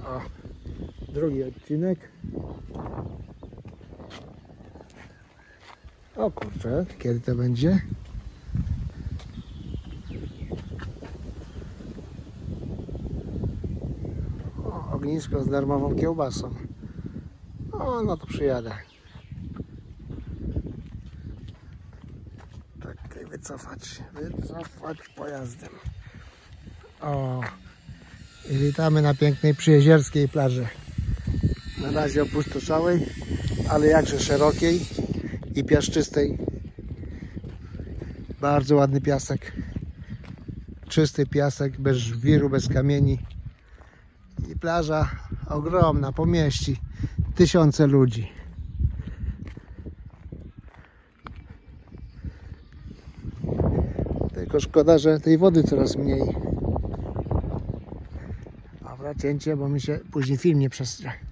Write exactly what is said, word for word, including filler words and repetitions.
O, drugi odcinek. O kurczę, kiedy to będzie? O, ognisko z darmową kiełbasą. O, no to przyjadę. Tak, wycofać, wycofać pojazdem. O, i witamy na pięknej przyjezierskiej plaży. Na razie opustoszałej, ale jakże szerokiej i piaszczystej. Bardzo ładny piasek. Czysty piasek, bez żwiru, bez kamieni. I plaża ogromna, pomieści tysiące ludzi. Tylko szkoda, że tej wody coraz mniej. Dobra, cięcie, bo mi się później film nie przestrze.